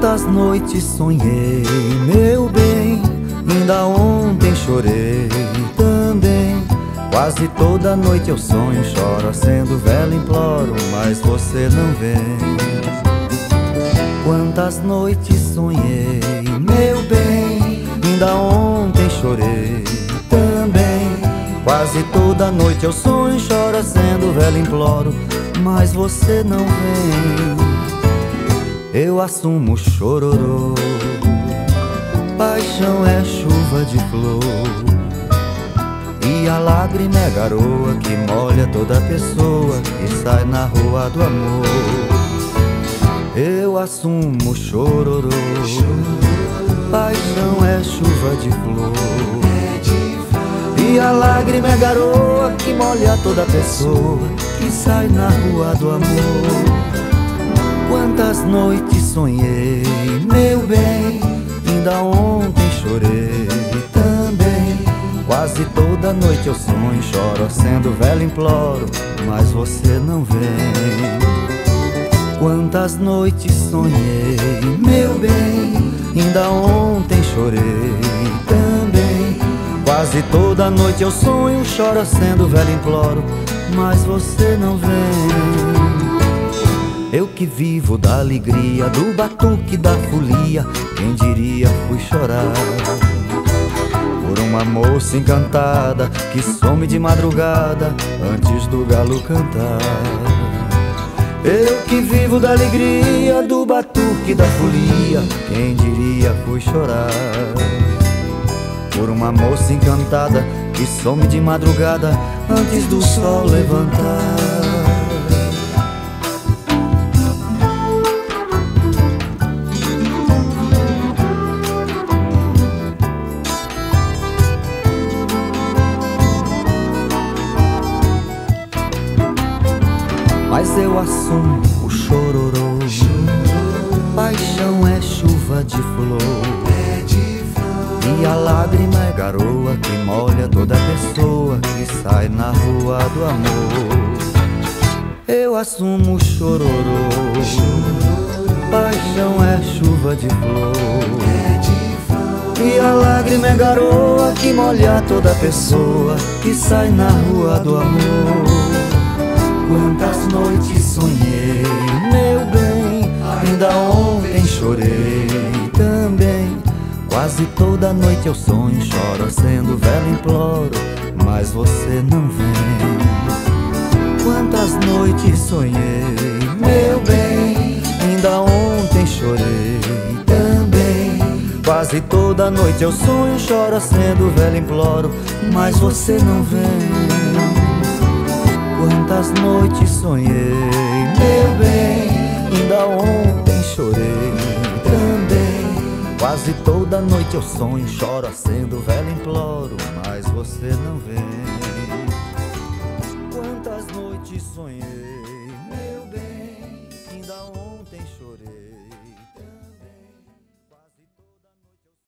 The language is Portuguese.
Quantas noites sonhei, meu bem, ainda ontem chorei também. Quase toda noite eu sonho, choro, acendo vela, imploro, mas você não vem. Quantas noites sonhei, meu bem, ainda ontem chorei também. Quase toda noite eu sonho, choro, acendo vela, imploro, mas você não vem. Eu assumo chororô, paixão é chuva de flor, e a lágrima é garoa que molha toda pessoa que sai na rua do amor. Eu assumo chororô, paixão é chuva de flor, e a lágrima é garoa que molha toda pessoa que sai na rua do amor. Quantas noites sonhei, meu bem, ainda ontem chorei também. Quase toda noite eu sonho, choro, acendo vela, imploro, mas você não vem. Quantas noites sonhei, meu bem, ainda ontem chorei também. Quase toda noite eu sonho, choro, acendo vela, imploro, mas você não vem. Eu que vivo da alegria, do batuque, da folia, quem diria fui chorar por uma moça encantada que some de madrugada antes do galo cantar. Eu que vivo da alegria, do batuque, da folia, quem diria fui chorar por uma moça encantada que some de madrugada antes do sol levantar. Mas eu assumo o chororô, paixão é chuva de flor, e a lágrima é garoa que molha toda pessoa que sai na rua do amor. Eu assumo o chororô, paixão é chuva de flor, e a lágrima é garoa que molha toda pessoa que sai na rua do amor. Quantas noites sonhei, meu bem, ainda ontem chorei também. Quase toda noite eu sonho, choro, acendo vela, imploro, mas você não vem. Quantas noites sonhei, meu bem, ainda ontem chorei também. Quase toda noite eu sonho, choro, acendo vela, imploro, mas você não vem. Quantas noites sonhei, meu bem, ainda ontem chorei também. Quase toda noite eu sonho, choro, acendo vela, imploro, mas você não vem. Quantas noites sonhei, meu bem, ainda ontem chorei.